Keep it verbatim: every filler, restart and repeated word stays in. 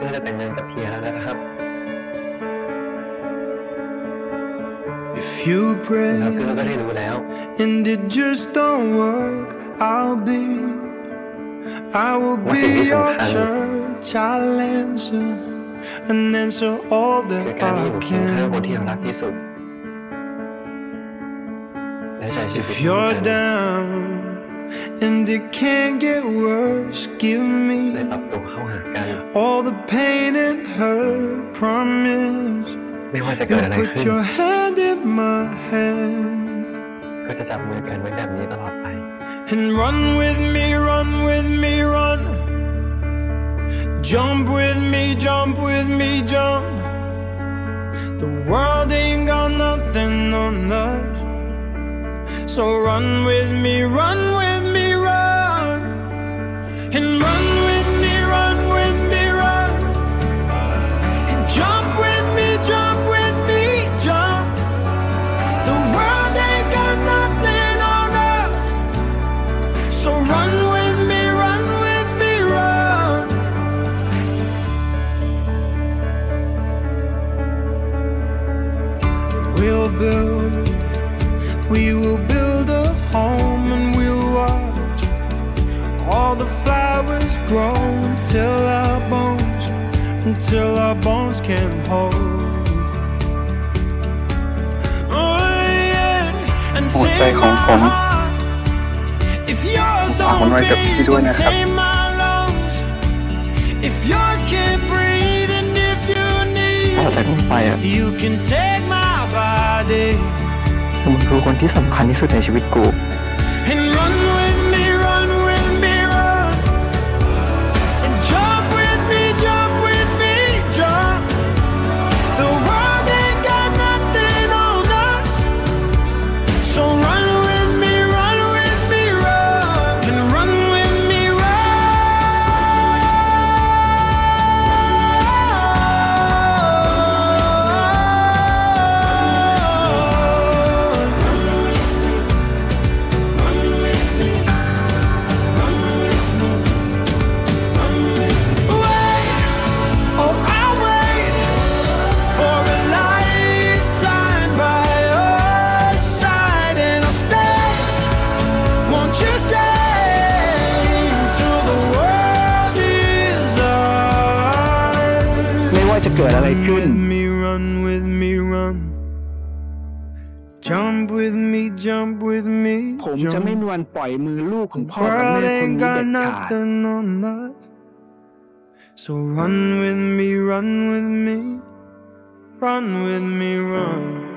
ซึ่งจะแต่งงานกับเฮียแล้วนะครับ If you pray แล้วคือเราก็ได้รู้แล้ว and it just don't work, I'll be I will ว่า be สิ่งที่ your สำคัญ church. I'll answer and answer all คือ that การที่ I อยู่เคียงข้างคน can. ที่เรารักที่สุดและใช้ชีวิต If ร่วม you're กัน down and it can't get worse, give ได้ me ปรับตัวเข้าหากัน all the pain and hurt. Promise ไม่ว่าจะเกิดอะไร you'll ขึ้ put น your hand in my hand ก็จะจับมือกันไว้แบบนี้ตลอดไป and run with me, run with me, run. Jump with me, jump with me, jump. The world ain't got nothing on us. So run with me, run with me, run. And run with me, run with me, run. And jump with me, jump with me, jump. The world ain't got nothing on us. So run with me, run with me, run. We'll build, we will build a home and we'll watch all the flowers grow until our bones, until our bones can hold. Oh yeah, and หัวใจ take ของ my ผม heart. If yours ฝากมัน don't ไว้กับพี่ beat, ด้วย then นะครับ take my lungs. If yours can't breathe and if you ต่อ need, จากนี้ไปอ่ะ you can take my body มึงคือคนที่สำคัญที่สุดในชีวิตกู and run with me, run with me, run. And jump with me, jump with me, jump. The world ain't got nothing on us. So run with me, run with me, run. And run with me, Wait, oh I'll wait for a lifetime by your side, and I'll stay. Won't you stay till the world is ours? ไม่ว่าจะเกิดอะไรขึ้น With me, run with me, run. Jump with me, jump with me, ผมจะไม่ jump. มีวันปล่อยมือลูกของพ่อกับ World แม่คน ain't นี้ got เด็ดขาด nothing on us. So run with me, run with me, run with me, run.